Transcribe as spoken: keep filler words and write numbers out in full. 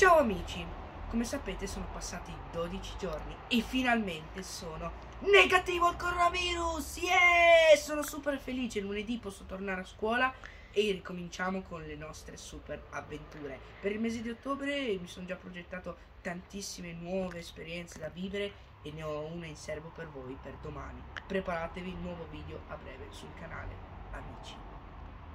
Ciao amici, come sapete sono passati dodici giorni e finalmente sono negativo al coronavirus. Yeah! Sono super felice, lunedì posso tornare a scuola e ricominciamo con le nostre super avventure. Per il mese di ottobre mi sono già progettato tantissime nuove esperienze da vivere e ne ho una in serbo per voi per domani. Preparatevi, nuovo video a breve sul canale, amici.